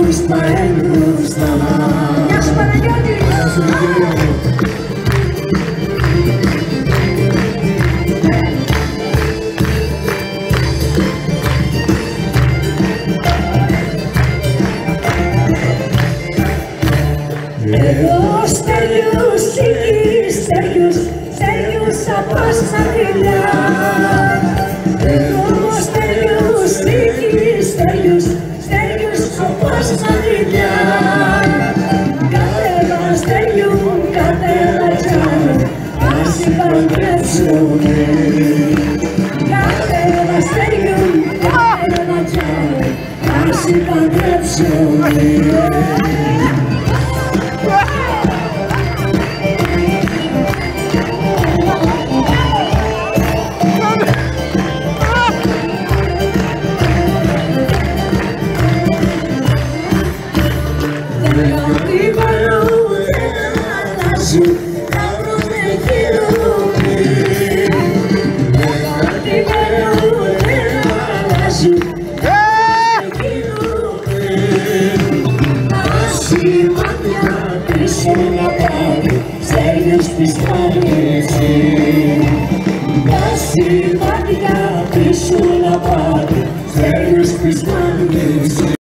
στα ένδοστα. Γεια σου Παναγιώτη! Εγώ Στέλιος, εκεί Στέλιος από στα φιλιά. Εγώ Στέλιος, εκεί Στέλιος από στα φιλιά. Κατέβα Στέλιου, κατέβα Τζάνο, ας συμπαντρέψουνε. Κατέβα Στέλιου, κατέβα Τζάνο, ας συμπαντρέψουνε. Στέλιος πεις να πάρει, Στέλιος πεις να πάρει.